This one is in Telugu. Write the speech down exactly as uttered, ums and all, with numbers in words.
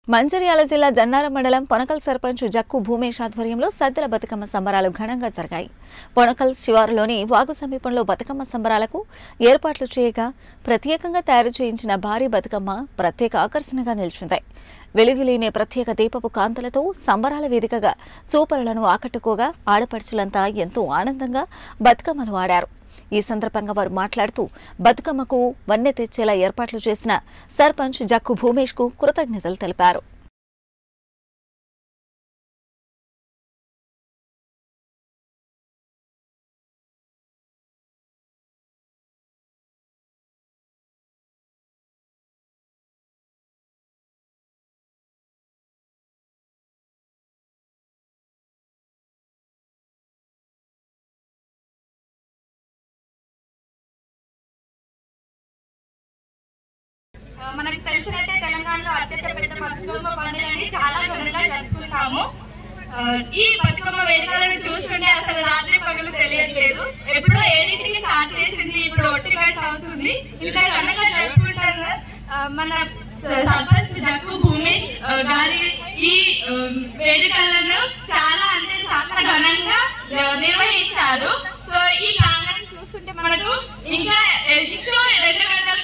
మంచిర్యాల జిల్లా జన్నారం మండలం పొనకల్ సర్పంచ్ జక్కు భూమేష్ ఆధ్వర్యంలో సద్దుల బతుకమ్మ సంబరాలు ఘనంగా జరిగాయి. పొనకల్ శివారులోని వాగు సమీపంలో బతుకమ్మ సంబరాలకు ఏర్పాట్లు చేయగా ప్రత్యేకంగా తయారు చేయించిన భారీ బతుకమ్మ ప్రత్యేక ఆకర్షణగా నిలిచింది. వెలుగులీనే ప్రత్యేక దీపపు కాంతులతో సంబరాల వేదికగా చూపరులను ఆకట్టుకోగా ఆడపడుచులంతా ఎంతో ఆనందంగా బతుకమ్మలు ఆడారు. ఈ సందర్భంగా వారు మాట్లాడుతూ బతుకమ్మకు వన్నె తెచ్చేలా ఏర్పాట్లు చేసిన సర్పంచ్ జక్కు భూమేష్ కు కృతజ్ఞతలు తెలిపారు. మనకు తెలిసినట్టే తెలంగాణలో అత్యంత పెద్ద బతుకమ్మ పండుగని చాలా ఘనంగా జరుపుకుంటాము. ఈ బతుకమ్మ వేడుకలను చూస్తుంటే అసలు రాత్రి పగలు తెలియట్లేదు. ఎప్పుడో ఏడింటికి స్టార్ట్ చేసింది, ఇప్పుడు ఒంటి గంట అవుతుంది. ఇంకా ఘనంగా జరుపుకుంటాను. మన సర్పంచ్ జక్కు భూమేష్ గారి ఈ వేడుకలను చాలా అంటే చాలా ఘనంగా నిర్వహించారు. సో ఈ ప్రాంగణం చూస్తుంటే మనకు ఇంకా ఇంకా రెండు గంటల